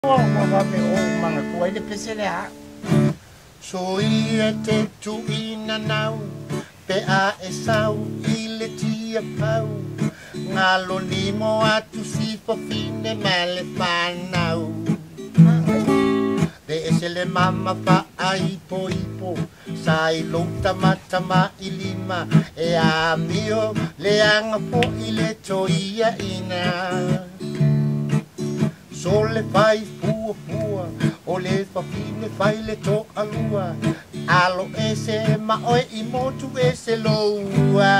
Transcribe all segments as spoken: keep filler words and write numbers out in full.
mga kuay de pesela. So ia te tu ina nau, pe a e sau i le tia pau. Ngalo limo atu si po fine mele whanau. De ese le mama pa a ipo ipo, sa i louta matama i lima, e a mio le anga po i le toia ina. Sole fai pua pua, o le whawhine fai le tō alua. Alo ese ma oe i motu ese loua.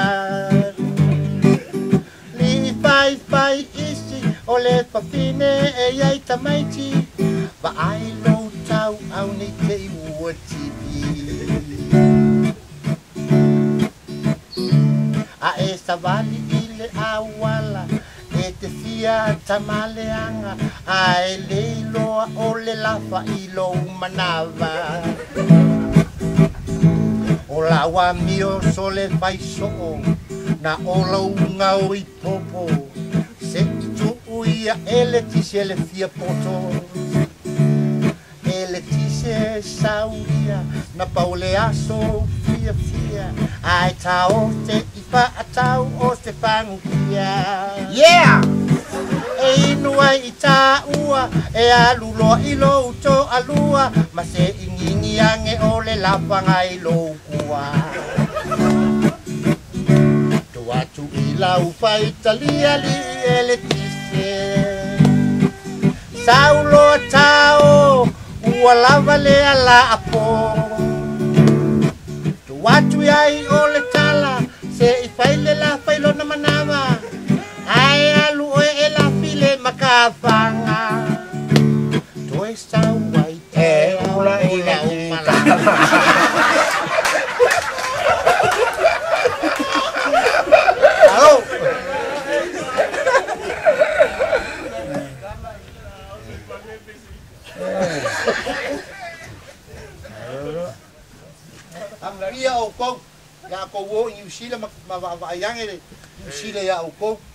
Li fai fai isi, o le whawhine e iai tamaiti. Wa ai lo tau au nei te i ua tipi. A e savali i le awala, e te fia tamaleanga, ai leiloa o le lafa i lo manawa. O la wa mio sole fai so'o, na o lau ngau i popo. Se i tu uia Eletise le fia poto. Eletise sauria, na paule aso fia fia. Ai tau te i pa atau o se pangia. Yeah! E inua i tā ua, e aluloa i lo uto alua, ma se ingingi ange o le lapanga i lo kua. To atu i lau fai talia li Eletise. Sauloa tao, ua lava le ala apo. To atu ai o le tala, se i fai le la fai lo na manawa. Ai alu oe e la file makawanga. Toi sau wai E ula i le tala. Alo. Ang ria o ko, ya ko wo in New Zealand ma ma ayang ele. New Zealand ya o ko.